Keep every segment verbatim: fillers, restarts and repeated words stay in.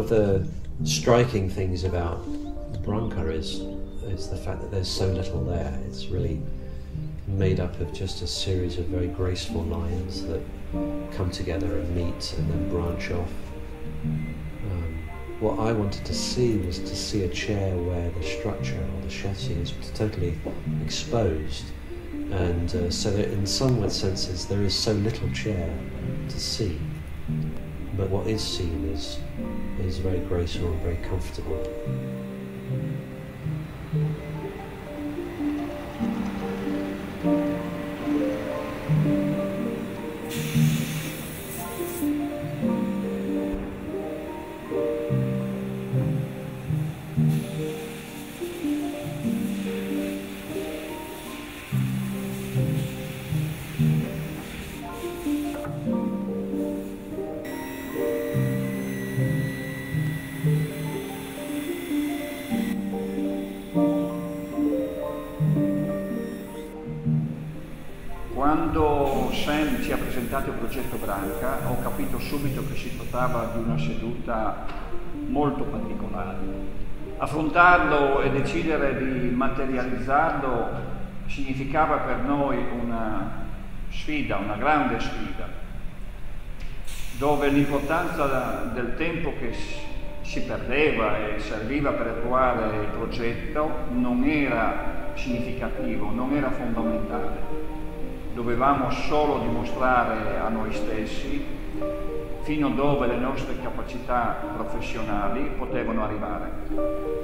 of the striking things about Branca is, is the fact that there's so little there. It's really made up of just a series of very graceful lines that come together and meet and then branch off. Um, what I wanted to see was to see a chair where the structure or the chassis is totally exposed, and uh, so that in some senses there is so little chair to see, but what is seen is, is very graceful and very comfortable. Quando Sam ci ha presentato il progetto Branca, ho capito subito che si trattava di una seduta molto particolare. Affrontarlo e decidere di materializzarlo significava per noi una sfida, una grande sfida, dove l'importanza del tempo che si perdeva e serviva per attuare il progetto non era significativo, non era fondamentale. Dovevamo solo dimostrare a noi stessi fino dove le nostre capacità professionali potevano arrivare.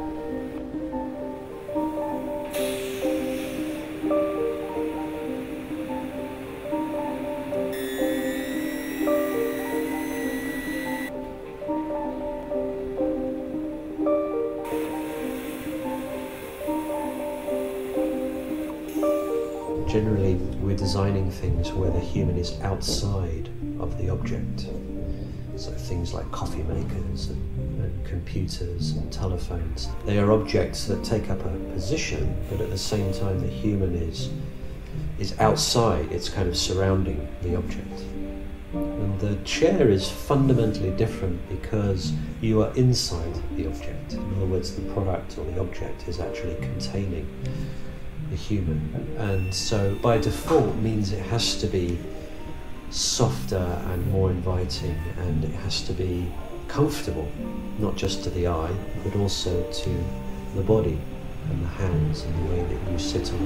Generally, we're designing things where the human is outside of the object. So things like coffee makers and, and computers and telephones. They are objects that take up a position, but at the same time the human is, is outside, it's kind of surrounding the object. And the chair is fundamentally different because you are inside the object. In other words, the product or the object is actually containing the human, and so by default means it has to be softer and more inviting, and it has to be comfortable, not just to the eye but also to the body and the hands and the way that you sit on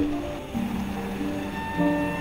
it.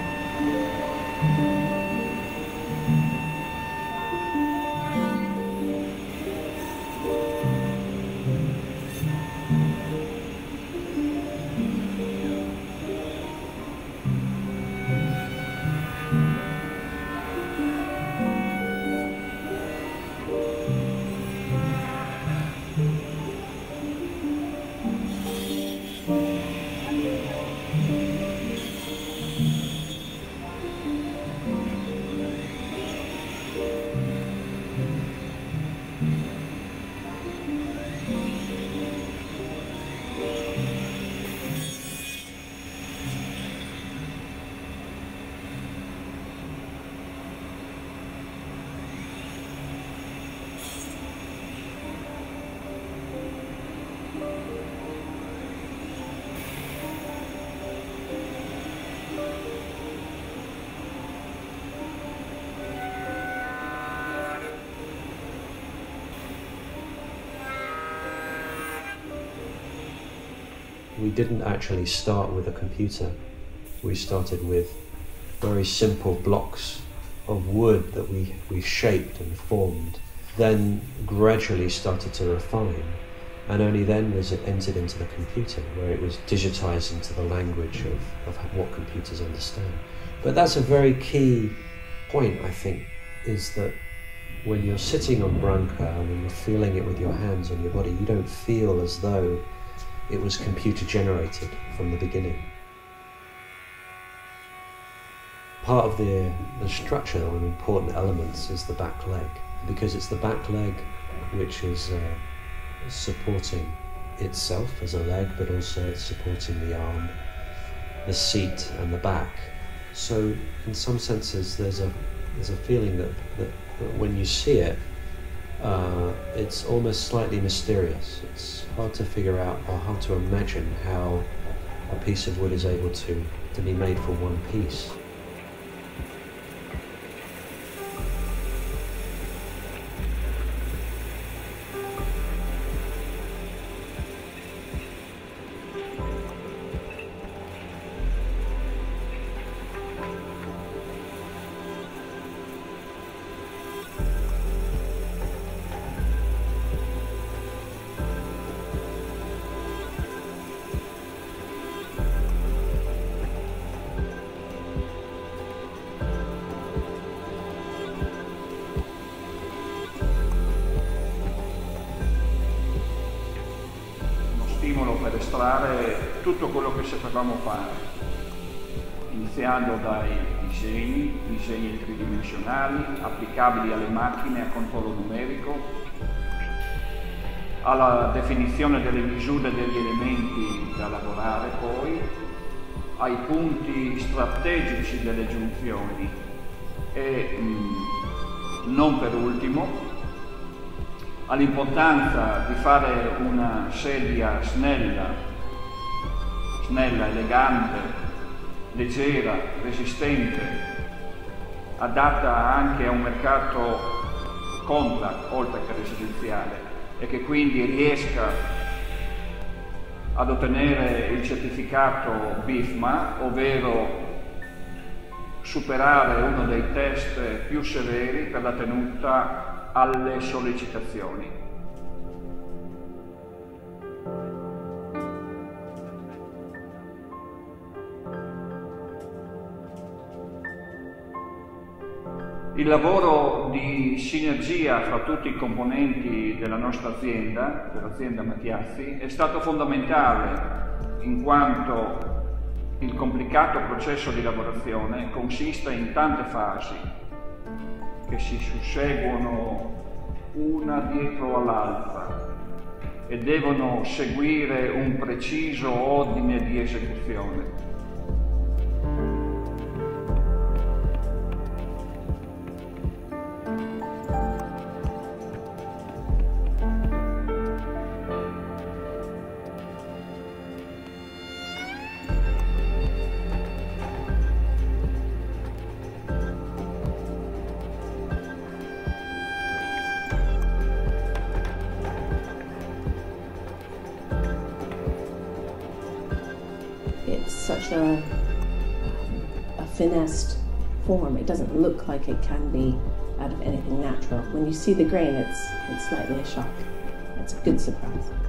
We didn't actually start with a computer. We started with very simple blocks of wood that we, we shaped and formed, then gradually started to refine, and only then was it entered into the computer, where it was digitized into the language of, of what computers understand. But that's a very key point, I think, is that when you're sitting on Branca and when you're feeling it with your hands on your body, you don't feel as though it was computer generated from the beginning. Part of the, the structure or important elements is the back leg, because it's the back leg which is uh, supporting itself as a leg, but also it's supporting the arm, the seat and the back. So in some senses there's a, there's a feeling that, that, that when you see it, uh, it's almost slightly mysterious. It's hard to figure out or hard to imagine how a piece of wood is able to, to be made for one piece. Stimolo per estrarre tutto quello che sapevamo fare, iniziando dai disegni, disegni tridimensionali, applicabili alle macchine a controllo numerico, alla definizione delle misure degli elementi da lavorare poi, ai punti strategici delle giunzioni e, mh, non per ultimo, all'importanza di fare una sedia snella, snella, elegante, leggera, resistente, adatta anche a un mercato contact oltre che residenziale e che quindi riesca ad ottenere il certificato B I F M A, ovvero superare uno dei test più severi per la tenuta alle sollecitazioni. Il lavoro di sinergia fra tutti i componenti della nostra azienda, dell'azienda Mattiazzi, è stato fondamentale in quanto il complicato processo di lavorazione consiste in tante fasi che si susseguono una dietro all'altra e devono seguire un preciso ordine di esecuzione. It's such a, um, a finessed form. It doesn't look like it can be out of anything natural. When you see the grain, it's, it's slightly a shock. It's a good surprise.